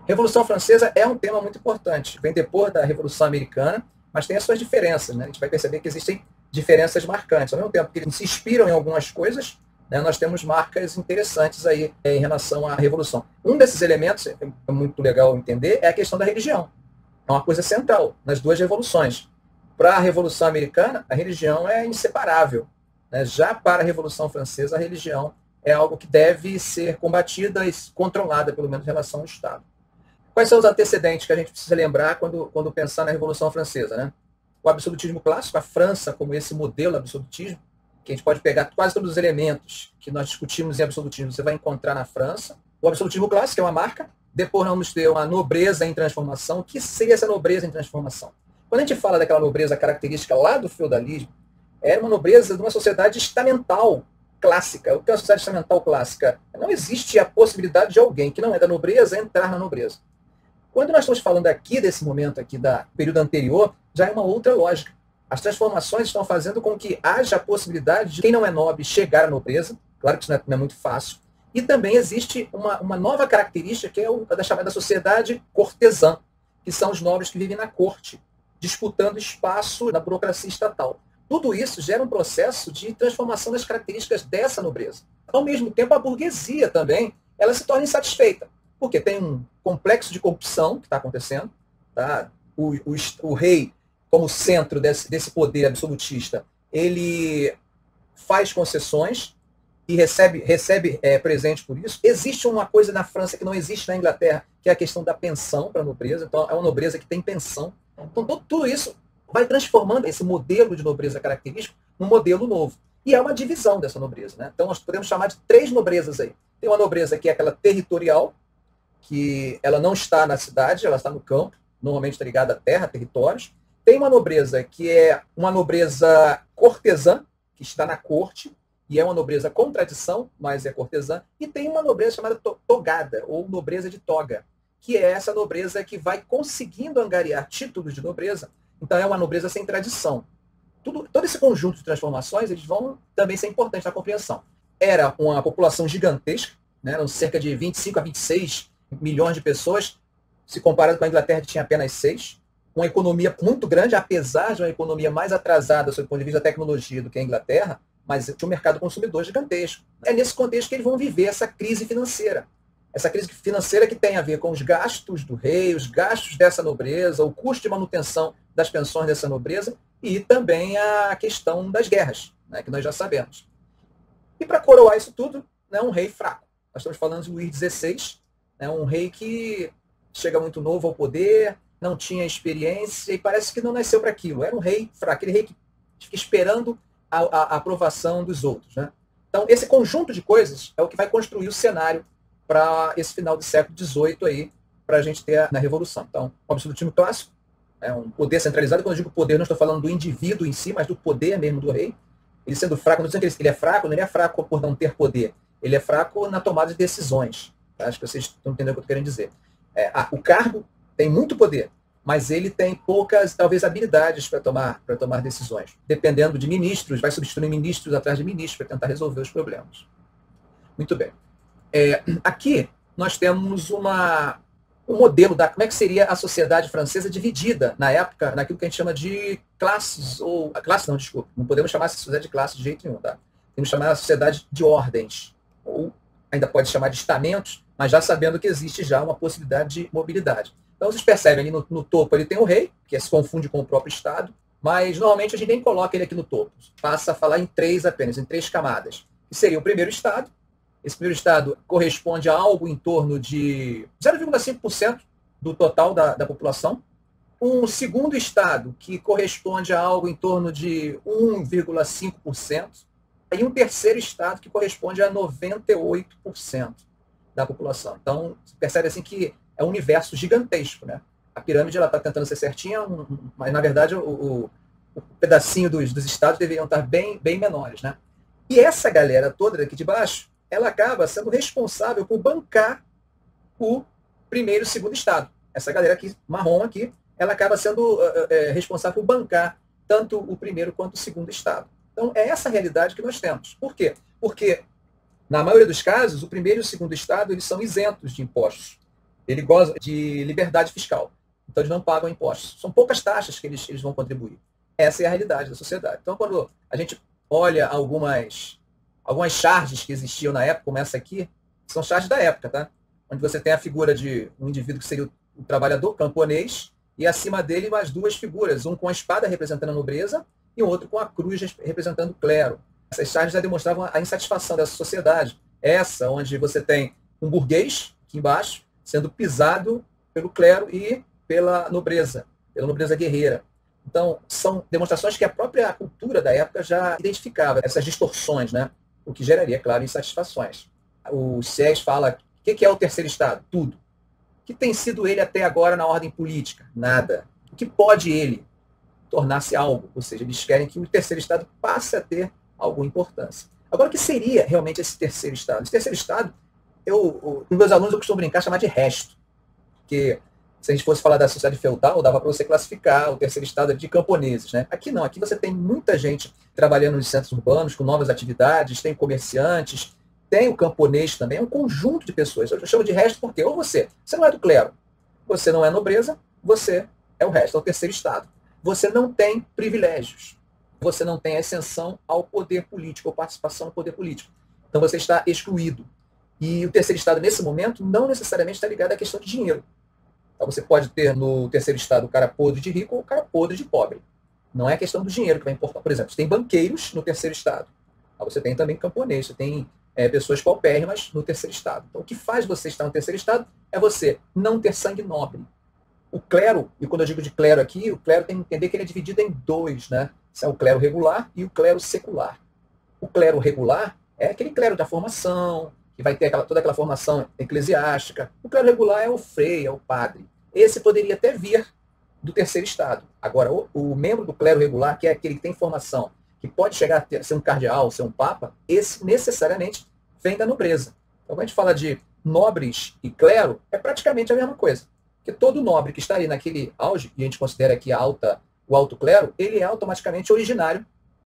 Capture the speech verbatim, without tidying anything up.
Revolução Francesa é um tema muito importante. Vem depois da Revolução Americana, mas tem as suas diferenças, né? A gente vai perceber que existem diferenças marcantes. Ao mesmo tempo que eles se inspiram em algumas coisas, né, nós temos marcas interessantes aí em relação à Revolução. Um desses elementos, é muito legal entender, é a questão da religião. É uma coisa central nas duas revoluções. Para a Revolução Americana, a religião é inseparável, né? Já para a Revolução Francesa, a religião é algo que deve ser combatida e controlada, pelo menos em relação ao Estado. Quais são os antecedentes que a gente precisa lembrar quando, quando pensar na Revolução Francesa, né? O absolutismo clássico, a França como esse modelo absolutismo, que a gente pode pegar quase todos os elementos que nós discutimos em absolutismo, você vai encontrar na França. O absolutismo clássico é uma marca. Depois vamos ter uma nobreza em transformação. O que seria essa nobreza em transformação? Quando a gente fala daquela nobreza característica lá do feudalismo, era uma nobreza de uma sociedade estamental clássica. O que é uma sociedade estamental clássica? Não existe a possibilidade de alguém que não é da nobreza entrar na nobreza. Quando nós estamos falando aqui desse momento aqui, da período anterior, já é uma outra lógica. As transformações estão fazendo com que haja a possibilidade de quem não é nobre chegar à nobreza. Claro que isso não é, não é muito fácil. E também existe uma, uma nova característica que é o, a da chamada sociedade cortesã, que são os nobres que vivem na corte, disputando espaço na burocracia estatal. Tudo isso gera um processo de transformação das características dessa nobreza. Ao mesmo tempo, a burguesia também ela se torna insatisfeita, porque tem um complexo de corrupção que está acontecendo. Tá? O, o, o rei, como centro desse, desse poder absolutista, ele faz concessões e recebe, recebe é, presente por isso. Existe uma coisa na França que não existe na Inglaterra, que é a questão da pensão para a nobreza. Então, é uma nobreza que tem pensão. Então, tudo isso vai transformando esse modelo de nobreza característico num modelo novo. E é uma divisão dessa nobreza. Né? Então, nós podemos chamar de três nobrezas aí. Tem uma nobreza que é aquela territorial, que ela não está na cidade, ela está no campo, normalmente está ligada à terra, a territórios. Tem uma nobreza que é uma nobreza cortesã, que está na corte, e é uma nobreza com tradição, mas é cortesã. E tem uma nobreza chamada togada, ou nobreza de toga, que é essa nobreza que vai conseguindo angariar títulos de nobreza. Então é uma nobreza sem tradição. Tudo, todo esse conjunto de transformações eles vão também ser importantes na compreensão. Era uma população gigantesca, né, eram cerca de vinte e cinco a vinte e seis milhões de pessoas, se comparado com a Inglaterra, que tinha apenas seis. Uma economia muito grande, apesar de uma economia mais atrasada sob o ponto de vista da tecnologia do que a Inglaterra, mas tinha um mercado consumidor gigantesco. É nesse contexto que eles vão viver essa crise financeira. Essa crise financeira que tem a ver com os gastos do rei, os gastos dessa nobreza, o custo de manutenção das pensões dessa nobreza e também a questão das guerras, né, que nós já sabemos. E para coroar isso tudo, né, um rei fraco. Nós estamos falando de Luís dezesseis, né, um rei que chega muito novo ao poder, não tinha experiência e parece que não nasceu para aquilo. Era um rei fraco, aquele rei que fica esperando a, a, a aprovação dos outros. Né? Então, esse conjunto de coisas é o que vai construir o cenário para esse final do século dezoito aí, para a gente ter a, na Revolução. Então, o absolutismo clássico é um poder centralizado. Quando eu digo poder, não estou falando do indivíduo em si, mas do poder mesmo do rei. Ele sendo fraco, não estou dizendo que ele é fraco, não ele é fraco por não ter poder. Ele é fraco na tomada de decisões. Tá? Acho que vocês estão entendendo o que eu estou querendo dizer. É, ah, o cargo tem muito poder, mas ele tem poucas, talvez, habilidades para tomar, para tomar decisões. Dependendo de ministros, vai substituindo ministros atrás de ministros para tentar resolver os problemas. Muito bem. É, aqui nós temos uma, um modelo da como é que seria a sociedade francesa dividida na época, naquilo que a gente chama de classes, ou a classe não, desculpa, não podemos chamar essa sociedade de classe de jeito nenhum, tá? Temos que chamar a sociedade de ordens, ou ainda pode chamar de estamentos, mas já sabendo que existe já uma possibilidade de mobilidade. Então vocês percebem ali no, no topo ele tem o rei, que se confunde com o próprio Estado, mas normalmente a gente nem coloca ele aqui no topo, passa a falar em três apenas, em três camadas, que seria o primeiro Estado. Esse primeiro Estado corresponde a algo em torno de zero vírgula cinco por cento do total da, da população. Um segundo Estado, que corresponde a algo em torno de um vírgula cinco por cento. E um terceiro Estado, que corresponde a noventa e oito por cento da população. Então, você percebe assim que é um universo gigantesco. Né? A pirâmide está tentando ser certinha, mas, na verdade, o, o, o pedacinho dos, dos Estados deveriam estar bem, bem menores. Né? E essa galera toda daqui de baixo, ela acaba sendo responsável por bancar o primeiro e segundo Estado. Essa galera aqui, marrom aqui, ela acaba sendo é, responsável por bancar tanto o primeiro quanto o segundo Estado. Então, é essa a realidade que nós temos. Por quê? Porque, na maioria dos casos, o primeiro e o segundo Estado eles são isentos de impostos. ele goza de liberdade fiscal. Então, eles não pagam impostos. São poucas taxas que eles, eles vão contribuir. Essa é a realidade da sociedade. Então, quando a gente olha algumas, algumas charges que existiam na época, como essa aqui, são charges da época, tá? Onde você tem a figura de um indivíduo que seria o, o trabalhador camponês, e acima dele mais duas figuras, um com a espada representando a nobreza e o outro com a cruz representando o clero. Essas charges já demonstravam a insatisfação dessa sociedade. Essa, onde você tem um burguês, aqui embaixo, sendo pisado pelo clero e pela nobreza, pela nobreza guerreira. Então, são demonstrações que a própria cultura da época já identificava, essas distorções, né? O que geraria, claro, insatisfações. O Sieyès fala, o que é o terceiro estado? Tudo. O que tem sido ele até agora na ordem política? Nada. O que pode ele tornar-se algo? Ou seja, eles querem que o terceiro estado passe a ter alguma importância. Agora, o que seria realmente esse terceiro estado? Esse terceiro estado, eu, com meus alunos eu costumo brincar, chamar de resto. Porque se a gente fosse falar da sociedade feudal, dava para você classificar o terceiro estado de camponeses, né? Aqui não, aqui você tem muita gente trabalhando nos centros urbanos, com novas atividades, tem comerciantes, tem o camponês também, é um conjunto de pessoas. Eu chamo de resto porque, ou você, você não é do clero, você não é nobreza, você é o resto, é o terceiro estado. Você não tem privilégios, você não tem ascensão ao poder político, ou participação no poder político. Então você está excluído. E o terceiro estado, nesse momento, não necessariamente está ligado à questão de dinheiro. Então, você pode ter no terceiro estado o cara podre de rico ou o cara podre de pobre. Não é a questão do dinheiro que vai importar. Por exemplo, você tem banqueiros no terceiro estado. Você tem também camponês, você tem é, pessoas paupérrimas no terceiro estado. Então, o que faz você estar no terceiro estado é você não ter sangue nobre. O clero, e quando eu digo de clero aqui, o clero tem que entender que ele é dividido em dois, né? Esse é o clero regular e o clero secular. O clero regular é aquele clero da formação, que vai ter aquela, toda aquela formação eclesiástica. O clero regular é o frei, é o padre. Esse poderia até vir do terceiro estado. Agora, o, o membro do clero regular, que é aquele que tem formação, que pode chegar a, ter, a ser um cardeal, ser um papa, esse necessariamente vem da nobreza. Então, quando a gente fala de nobres e clero, é praticamente a mesma coisa. Porque todo nobre que está ali naquele auge, e a gente considera aqui a alta, o alto clero, ele é automaticamente originário